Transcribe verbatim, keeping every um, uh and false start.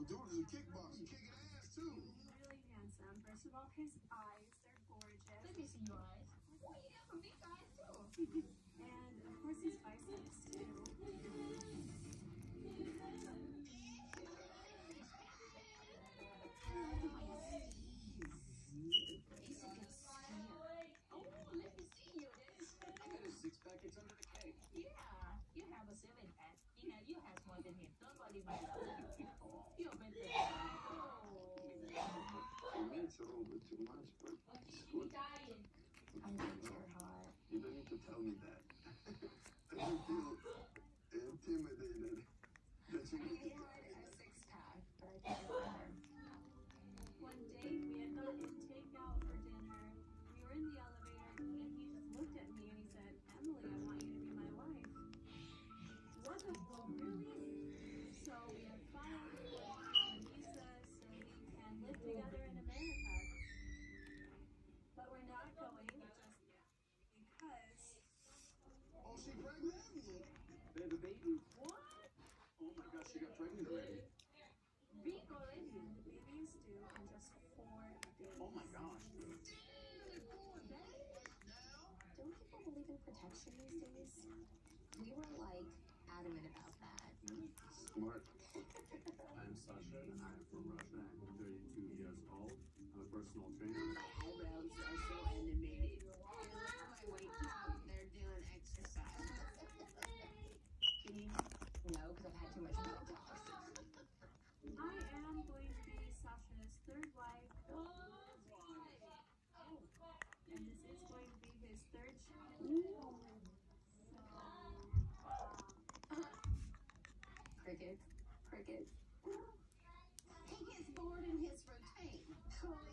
So dude is a kickboxer, kicking ass too. He's really handsome. First of all, his eyes, they're gorgeous. Let me see your eyes. Well, you have big eyes too. And of course his biceps too. Six-pack, it's under the cake. Yeah, you have a seven pack. You know, you have more than him. Don't body my You're better. I mean, it's a little bit too much, but it's good. I think you're hot. You don't need to tell me that. I don't feel intimidated. That's what you He had a six-pack, but I think you're better. One day we had gone in takeout for dinner. We were in the elevator and he just looked at me and he said, Emily, I want you to be my wife. What the fuck, really? So we have filed for a visa so we can live together in America. But we're not going just yet because... Oh, she pregnant? They have a baby. What? Oh my gosh, she got pregnant already. Big already? And the baby is due in just four days. Oh my gosh. Don't people believe in protection these days? We were like adamant about that. Smart. I'm Sasha, and I'm from Russia. I'm thirty-two years old. I'm a personal trainer. My eyebrows are so animated. My weight count, they're doing exercise. Can you? No, because I've had too much Botox. I am going to be Sasha's third wife. And this is going to be his third child. So, Crickets. Crickets. He gets bored in his routine.